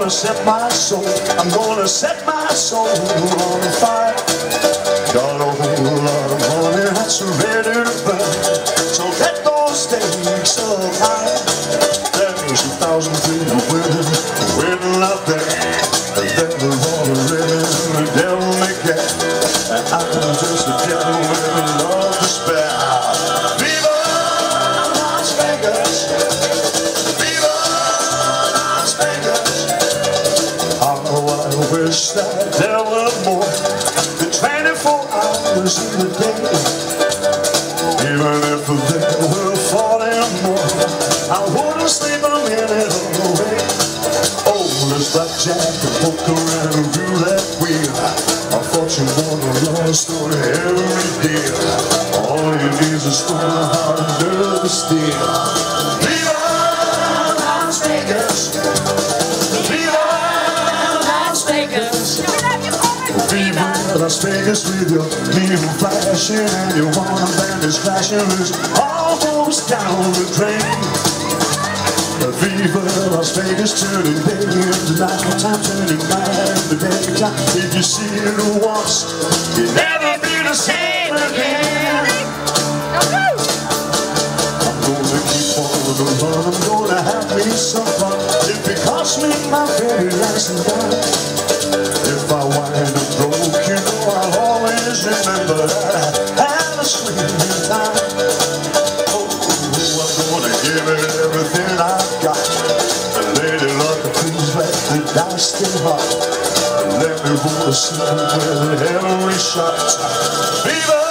gonna set my soul, I'm gonna set my soul on fire. Got a whole lot of money that's ready to burn, so let those stakes up high. There's 1,000 pretty women waiting out there, and they're all ready and the devil may care, and I'm just a gentleman in love to spare. Viva Las Vegas, Viva Las Vegas. Oh, I wish that there were more than 24 hours in the day. Even if there were 40 more, I wouldn't sleep a minute away. Oh, there's blackjack and poker and a roulette wheel, a fortune won a love story every day. All you need is a strong heart and nerve to steal. Viva Las Vegas, Viva Las Vegas, Viva Las Vegas with your neon flashing and your one band is crashing. It's almost down the drain. Viva Las Vegas, turning day into night time, turning night into daytime. If you see it once, you'll never be the same again. I'm gonna keep on the run, I'm gonna have me some fun. If it costs me my very last night, if I wind up broke, you know I'll always remember that I had a sweet time. Oh, I'm gonna give it everything I've got. Lady luck, please let the dice stay hot. Let me roll a scene with every shot. Viva